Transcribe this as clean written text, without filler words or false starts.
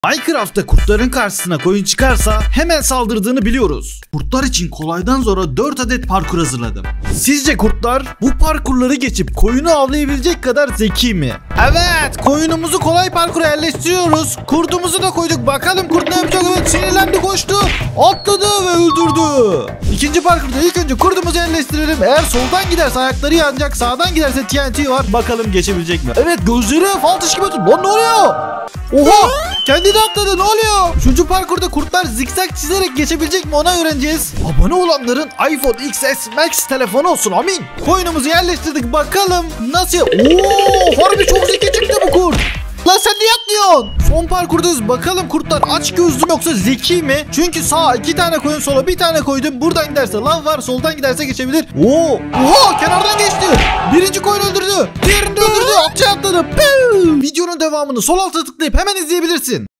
Minecraft'ta kurtların karşısına koyun çıkarsa hemen saldırdığını biliyoruz. Kurtlar için kolaydan zora 4 adet parkur hazırladım. Sizce kurtlar bu parkurları geçip koyunu avlayabilecek kadar zeki mi? Evet, koyunumuzu kolay parkura yerleştiriyoruz. Kurdumuzu da koyduk. Bakalım kurt ne yapacak? Evet, sinirlendi, koştu, atladı ve öldürdü. İkinci parkurda ilk önce kurdumuzu yerleştirelim. Eğer soldan giderse ayakları yanacak, sağdan giderse TNT var. Bakalım geçebilecek mi? Evet, gözleri fal taşı gibi atıyor. Lan ne oluyor? Oha! Kendini atladı, ne oluyor? Üçüncü parkurda kurtlar zikzak çizerek geçebilecek mi, ona öğreneceğiz. Abone olanların iPhone XS Max telefonu olsun, amin. Koyunumuzu yerleştirdik, bakalım nasıl? Oo, harbi çok zeki çıktı bu kurt. Lan sen niye atlıyorsun? Son parkurdayız, bakalım kurtlar aç gözlü mü yoksa zeki mi? Çünkü sağa 2 tane koyun, sola 1 tane koydum. Buradan giderse lav var, soldan giderse geçebilir. Oo, oha, kenardan geçti. Birinci koyun öldürdü, diğerini de öldürdü, atçı atladı. Videonun devamını sol alta tıklayıp hemen izleyebilirsin.